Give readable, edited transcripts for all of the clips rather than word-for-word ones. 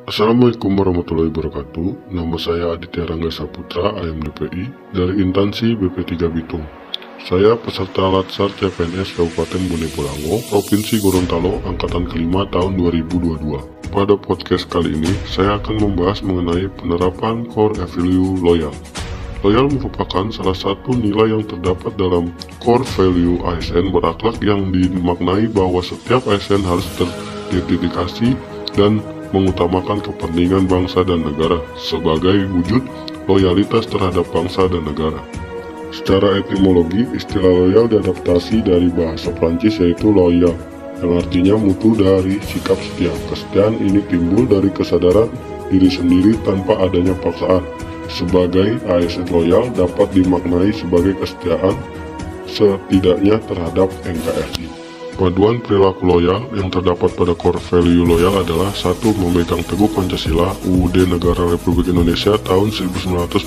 Assalamualaikum warahmatullahi wabarakatuh. Nama saya Aditya Rangga Saputra, AMDPI, dari instansi BP3 Bitung. Saya peserta Latsar CPNS Kabupaten Bone Bolango, Provinsi Gorontalo, Angkatan kelima tahun 2022. Pada podcast kali ini, saya akan membahas mengenai penerapan Core Value Loyal. Loyal merupakan salah satu nilai yang terdapat dalam core value ASN berakhlak yang dimaknai bahwa setiap ASN harus terdedikasi dan mengutamakan kepentingan bangsa dan negara sebagai wujud loyalitas terhadap bangsa dan negara. Secara etimologi, istilah loyal diadaptasi dari bahasa Prancis yaitu loyal, yang artinya mutu dari sikap setia. Kesetiaan ini timbul dari kesadaran diri sendiri tanpa adanya paksaan. Sebagai ASN loyal dapat dimaknai sebagai kesetiaan setidaknya terhadap NKRI. Paduan perilaku loyal yang terdapat pada core value loyal adalah 1. Memegang teguh Pancasila UUD Negara Republik Indonesia tahun 1945,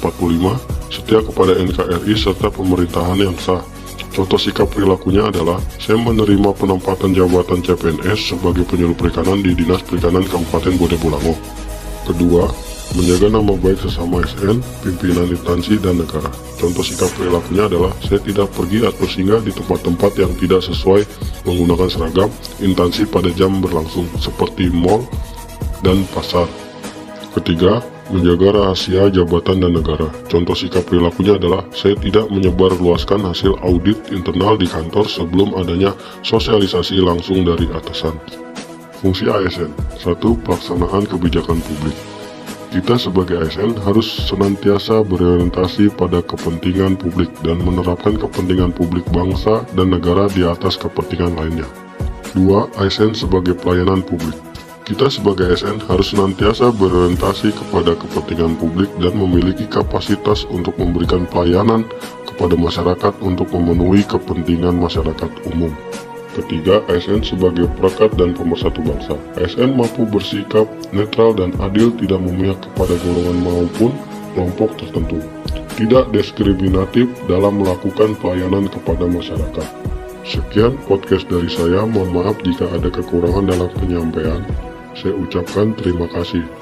setia kepada NKRI serta pemerintahan yang sah. Contoh sikap perilakunya adalah, saya menerima penempatan jabatan CPNS sebagai penyuluh perikanan di Dinas Perikanan Kabupaten Bone Bolango. Kedua, menjaga nama baik sesama ASN, pimpinan instansi, dan negara. Contoh sikap perilakunya adalah, saya tidak pergi atau singgah di tempat-tempat yang tidak sesuai menggunakan seragam instansi pada jam berlangsung, seperti mal dan pasar. Ketiga, menjaga rahasia jabatan dan negara. Contoh sikap perilakunya adalah, saya tidak menyebarluaskan hasil audit internal di kantor sebelum adanya sosialisasi langsung dari atasan. Fungsi ASN. 1. Pelaksanaan kebijakan publik. Kita sebagai ASN harus senantiasa berorientasi pada kepentingan publik dan menerapkan kepentingan publik bangsa dan negara di atas kepentingan lainnya. 2. ASN sebagai pelayanan publik. Kita sebagai ASN harus senantiasa berorientasi kepada kepentingan publik dan memiliki kapasitas untuk memberikan pelayanan kepada masyarakat untuk memenuhi kepentingan masyarakat umum. Ketiga, ASN sebagai perekat dan pemersatu bangsa. ASN mampu bersikap netral dan adil, tidak memihak kepada golongan maupun kelompok tertentu. Tidak diskriminatif dalam melakukan pelayanan kepada masyarakat. Sekian podcast dari saya, mohon maaf jika ada kekurangan dalam penyampaian. Saya ucapkan terima kasih.